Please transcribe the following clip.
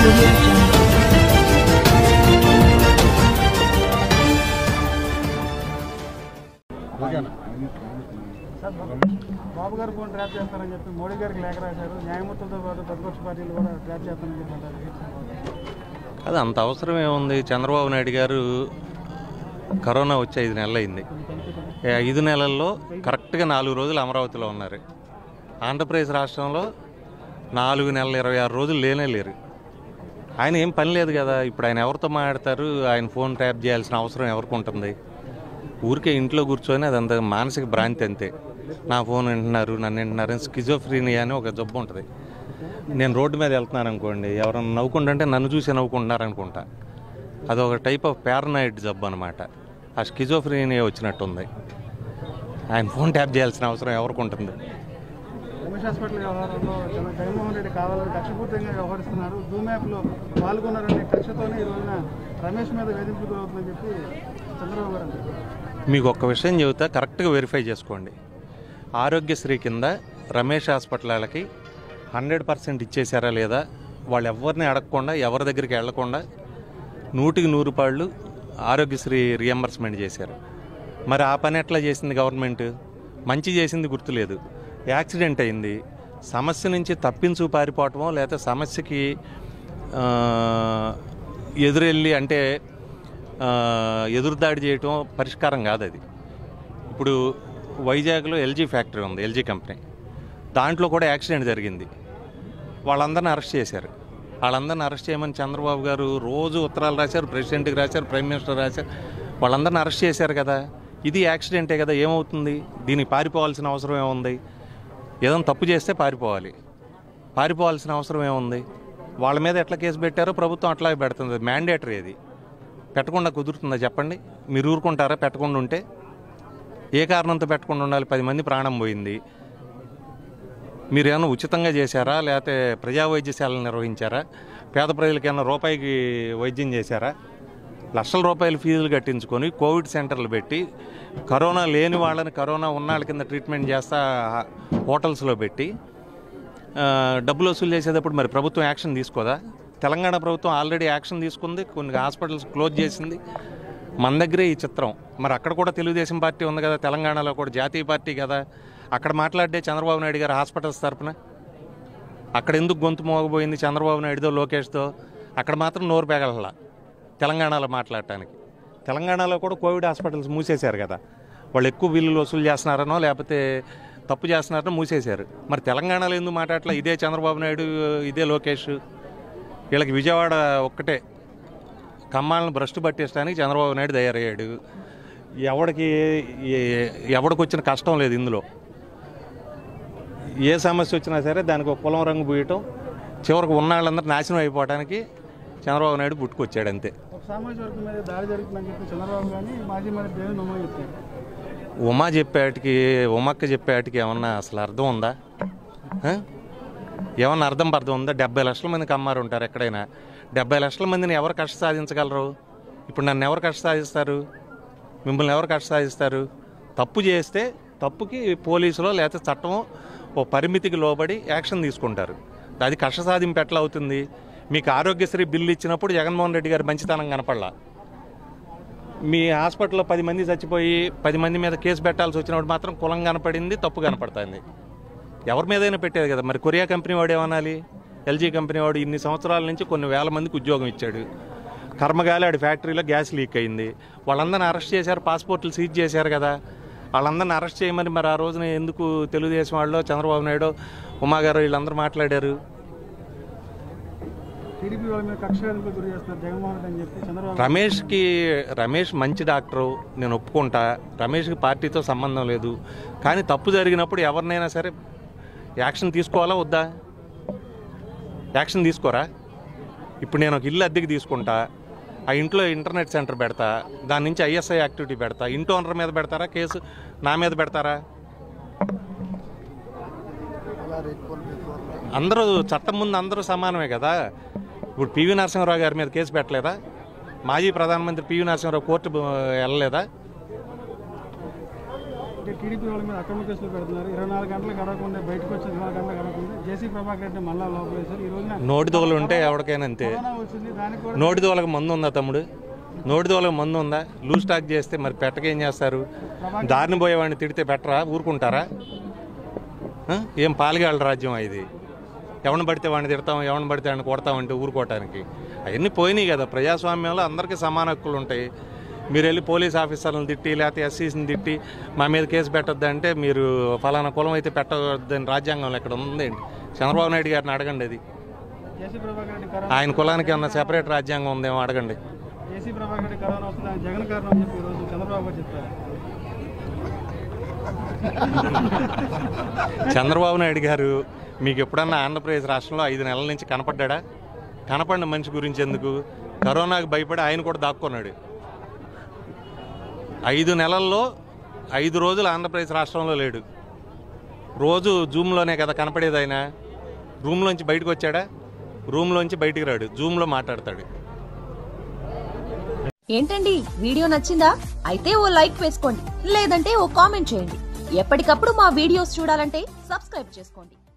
audio jungle. బాబు గారు phone trap చేస్తారని చెప్పి మోడీ గారికి లేఖ రాశారు. న్యాయమూర్తులతో పాటు ప్రతిపక్ష పార్టీలు కూడా ట్రాప్ చేస్తారని చెప్పి అది అంత అవసరం ఏముంది? చంద్రబాబు నాయుడు గారు కరోనా వచ్చి 5 నెలలు అయింది. 5 నెలల్లో కరెక్ట్గా 4 రోజులు అమరావతిలో ఉన్నారు. ఆంధ్రప్రదేశ్ రాష్ట్రంలో 4 నెలల 26 రోజులు లేరు. ఆయన ఏం పని లేదు కదా. ఇప్పుడు ఆయన ఎవరితో మాట్లాడతారు? ఆయన ఫోన్ ట్యాప్ చేయాల్సిన అవసరం ఎవరికి ఉంటుంది? ఊరికే ఇంట్లో కూర్చొని అదంత మానసిక భ్రాంతి అంతే. నా ఫోన్ వింటున్నారు, నన్ను వింటున్నారు. స్కిజోఫ్రీనియా అని ఒక జబ్బు ఉంటుంది. నేను రోడ్డు మీద వెళ్తున్నాను అనుకోండి, ఎవరైనా నవ్వుకుంటుంటే నన్ను చూసి నవ్వుకుంటున్నారు అనుకుంటా. అదొక టైప్ ఆఫ్ పారనాయిడ్ జబ్బు అనమాట. ఆ స్కిజోఫ్రీనియా వచ్చినట్టుంది. ఆయన ఫోన్ ట్యాప్ చేయాల్సిన అవసరం ఎవరికి ఉంటుంది? రమేష్ హాస్పిటల్ వ్యవహారంలో జగన్మోహన్ రెడ్డి కావాలని కక్షపూర్తంగా వ్యవహరిస్తున్నారు. జూమ్ యాప్లో పాల్గొన్నారనే కక్షతోనే ఈ రోజున రమేష్ మీద వేధింపులు గురవుతుందని చెప్పి చంద్రబాబు గారు అన్నారు. మీకు ఒక్క విషయం చెబుతా, కరెక్ట్గా వెరిఫై చేసుకోండి. ఆరోగ్యశ్రీ కింద రమేష్ హాస్పిటల్ వాళ్ళకి 100% ఇచ్చేసారా లేదా? వాళ్ళు ఎవరిని అడగకుండా, ఎవరి దగ్గరికి వెళ్లకుండా 100కి 100 ఆరోగ్యశ్రీ రియంబర్స్మెంట్ చేశారు. మరి ఆ పని ఎట్లా చేసింది గవర్నమెంట్? మంచి చేసింది గుర్తులేదు. యాక్సిడెంట్ అయింది. సమస్య నుంచి తప్పించు పారిపోవటమో లేకపోతే సమస్యకి ఎదురెళ్ళి అంటే ఎదురుదాడి చేయటం పరిష్కారం కాదు అది. ఇప్పుడు వైజాగ్లో ఎల్జీ ఫ్యాక్టరీ ఉంది, ఎల్జీ కంపెనీ. దాంట్లో కూడా యాక్సిడెంట్ జరిగింది. వాళ్ళందరిని అరెస్ట్ చేశారు. వాళ్ళందరిని అరెస్ట్ చేయమని చంద్రబాబు గారు రోజు ఉత్తరాలు రాశారు, ప్రెసిడెంట్కి రాశారు, ప్రైమ్ మినిస్టర్ రాశారు. వాళ్ళందరిని అరెస్ట్ చేశారు కదా. ఇది యాక్సిడెంటే కదా. ఏమవుతుంది? దీనికి పారిపోవాల్సిన అవసరం ఏముంది? ఏదైనా తప్పు చేస్తే పారిపోవాల్సిన అవసరం ఏముంది? వాళ్ళ మీద ఎట్లా కేసు పెట్టారో ప్రభుత్వం అట్లాగే పెడుతుంది. మ్యాండేటరీ అది. పెట్టకుండా కుదురుతుందా చెప్పండి? మీరు ఊరుకుంటారా పెట్టకుండా ఉంటే? ఏ కారణంతో పెట్టకుండా ఉండాలి? 10 మంది ప్రాణం పోయింది. మీరు ఏమైనా ఉచితంగా చేశారా? లేకపోతే ప్రజా వైద్యశాలను నిర్వహించారా? పేద ప్రజలకి ఏమైనా రూపాయికి వైద్యం చేశారా? లక్షల రూపాయలు ఫీజులు కట్టించుకొని కోవిడ్ సెంటర్లు పెట్టి కరోనా లేని వాళ్ళని కరోనా ఉన్న వాళ్ళ కింద ట్రీట్మెంట్ చేస్తా హోటల్స్లో పెట్టి డబ్బులు వసూలు చేసేటప్పుడు మరి ప్రభుత్వం యాక్షన్ తీసుకోదా? తెలంగాణ ప్రభుత్వం ఆల్రెడీ యాక్షన్ తీసుకుంది. కొన్ని హాస్పిటల్స్ క్లోజ్ చేసింది. మన దగ్గరే ఈ చిత్రం. మరి అక్కడ కూడా తెలుగుదేశం పార్టీ ఉంది కదా, తెలంగాణలో కూడా జాతీయ పార్టీ కదా. అక్కడ మాట్లాడే చంద్రబాబు నాయుడు గారు హాస్పిటల్స్ తరపున అక్కడ ఎందుకు గొంతు మోగబోయింది చంద్రబాబు నాయుడుతో, లోకేష్తో? అక్కడ మాత్రం నోరు పెగలలా తెలంగాణలో మాట్లాడటానికి. తెలంగాణలో కూడా కోవిడ్ హాస్పిటల్స్ మూసేశారు కదా. వాళ్ళు ఎక్కువ బిల్లులు వసూలు చేస్తున్నారనో లేకపోతే తప్పు చేస్తున్నారనో మూసేశారు. మరి తెలంగాణలో ఎందుకు మాట్లాడట్లా? ఇదే చంద్రబాబు నాయుడు, ఇదే లోకేష్. వీళ్ళకి విజయవాడ ఒక్కటే. కమ్మాలను భ్రష్టు పట్టేయడానికి చంద్రబాబు నాయుడు తయారయ్యాడు. ఎవడికి వచ్చిన కష్టం లేదు ఇందులో. ఏ సమస్య వచ్చినా సరే దానికి ఒక కులం రంగు పూయటం, చివరికి ఉన్న వాళ్ళందరూ నాశనం అయిపోవడానికి చంద్రబాబు నాయుడు పుట్టుకొచ్చాడు అంతే. సామాజిక వర్గం మీద దాడి జరుగుతుందని చెప్పి చంద్రబాబు కానీ మాజీ మంత్రి దేవేంద్ర ఉమా చెప్పారు. ఉమక్క చెప్పేటికి ఏమన్నా అసలు అర్థం ఉందా? ఏమన్నా అర్థం ఉందా? 70 లక్షల మందికి అమ్మారు ఉంటారు ఎక్కడైనా. 70 లక్షల మందిని ఎవరు కష్ట సాధించగలరు? ఇప్పుడు నన్ను ఎవరు కష్ట సాధిస్తారు? మిమ్మల్ని ఎవరు కష్ట సాధిస్తారు? తప్పు చేస్తే తప్పుకి పోలీసులో లేకపోతే చట్టమో ఓ పరిమితికి లోబడి యాక్షన్ తీసుకుంటారు. అది కష్ట సాధింపు ఎట్లా అవుతుంది? మీకు ఆరోగ్యశ్రీ బిల్లు ఇచ్చినప్పుడు జగన్మోహన్ రెడ్డి గారి మంచితనం కనపడలా. మీ హాస్పిటల్లో 10 మంది చచ్చిపోయి 10 మంది మీద కేసు పెట్టాల్సి వచ్చినప్పుడు మాత్రం కులం కనపడింది, తప్పు కనపడుతుంది. ఎవరి మీదైనా పెట్టేది కదా. మరి కొరియా కంపెనీ వాడు ఏమనాలి? ఎల్జీ కంపెనీ వాడు ఇన్ని సంవత్సరాల నుంచి కొన్ని వేల మందికి ఉద్యోగం ఇచ్చాడు. కర్మగాలి ఆడి ఫ్యాక్టరీలో గ్యాస్ లీక్ అయింది. వాళ్ళందరినీ అరెస్ట్ చేశారు, పాస్పోర్ట్లు సీజ్ చేశారు కదా. వాళ్ళందరినీ అరెస్ట్ చేయమని మరి ఆ రోజున ఎందుకు తెలుగుదేశం వాళ్ళు, చంద్రబాబు నాయుడు, ఉమా గారు వీళ్ళందరూ మాట్లాడారు? టీడీపీ వాళ్ళ మీద కక్షాదింపులకు గురి చేస్తున్నారు జగన్మోహన్ రెడ్డి అని చెప్పి చంద్రబాబు. రమేష్ మంచి డాక్టరు, నేను ఒప్పుకుంటా. రమేష్కి పార్టీతో సంబంధం లేదు. కానీ తప్పు జరిగినప్పుడు ఎవరినైనా సరే యాక్షన్ తీసుకోవాలా వద్దా? యాక్షన్ తీసుకోరా? ఇప్పుడు నేను ఒక ఇల్లు అద్దెకి తీసుకుంటా, ఆ ఇంట్లో ఇంటర్నెట్ సెంటర్ పెడతా, దాని నుంచి ఐఎస్ఐ యాక్టివిటీ పెడతా. ఇంటి ఓనర్ మీద పెడతారా కేసు? నా మీద పెడతారా? అందరూ చట్టం ముందు అందరూ సమానమే కదా. ఇప్పుడు పివి నరసింహారావు గారి మీద కేసు పెట్టలేదా? మాజీ ప్రధానమంత్రి పివి నరసింహారావు కోర్టు వెళ్ళలేదా? అంటే టీడీపీ వాళ్ళ మీద అక్రమ కేసులు పెడుతున్నారు. 24 గంటలు గడవకుండా బయటకు వచ్చి 24 గంటలు గడవకుండా జేసీ ప్రభాకర్ రెడ్డి మళ్ళా లోపలేశారు. ఈ రోజున నోటి దోవలు ఉంటే ఎవరికైనా అంతే. కరోనా వచ్చింది, దానికి కూడా నోటి దోవలకు మందు ఉందా తమ్ముడు? నోటి దోవలకు మందు ఉందా? లూజ్ స్టాక్ చేస్తే మరి పెట్టకేం చేస్తారు? దారిని పోయేవాడిని తిడితే పెట్టరా? ఊరుకుంటారా? ఏం పాలిగాళ్ళ రాజ్యం ఇది? ఎవరిని పడితే వాడిని తిడతాం, ఎవరిని పడితే వాడిని కొడతామంటే ఊరుకోవటానికి. అవన్నీ పోయినాయి కదా. ప్రజాస్వామ్యంలో అందరికీ సమాన హక్కులు ఉంటాయి. మీరు వెళ్ళి పోలీస్ ఆఫీసర్లను తిట్టి లేకపోతే ఎస్సీస్ని తిట్టి మా మీద కేసు పెట్టొద్దు అంటే మీరు ఫలానా కులం అయితే పెట్టొద్దని రాజ్యాంగంలో ఎక్కడ ఉందండి? చంద్రబాబు నాయుడు గారిని అడగండి. అది జేసీ ప్రభాకర్ రెడ్డి కరోనా ఆయన కులానికి ఏమన్నా సెపరేట్ రాజ్యాంగం ఉందేమో అడగండి. జేసీ ప్రభాకర్ రెడ్డి కరోనా వస్తుంది, ఆయన జగన్ కారణం అని చెప్పి ఈరోజు చంద్రబాబు గారు చెప్పారు. చంద్రబాబు నాయుడు గారు మీకు ఎప్పుడన్నా ఆంధ్రప్రదేశ్ రాష్ట్రంలో 5 నెలల నుంచి కనపడ్డా? కనపడిన మనిషి గురించి ఎందుకు? కరోనాకు భయపడి ఆయన కూడా దాక్కున్నాడు. 5 నెలల్లో 5 రోజులు ఆంధ్రప్రదేశ్ రాష్ట్రంలో లేడు. రోజు జూమ్లోనే కదా కనపడేది. ఆయన రూమ్లోంచి బయటకు వచ్చాడా? రూమ్లోంచి బయటికి రాడు, జూమ్లో మాట్లాడతాడు. ఏంటండి వీడియో నచ్చిందా? అయితే ఓ లైక్ వేసుకోండి, లేదంటే ఓ కామెంట్ చేయండి. ఎప్పటికప్పుడు మా వీడియోస్ చూడాలంటే సబ్స్క్రైబ్ చేసుకోండి.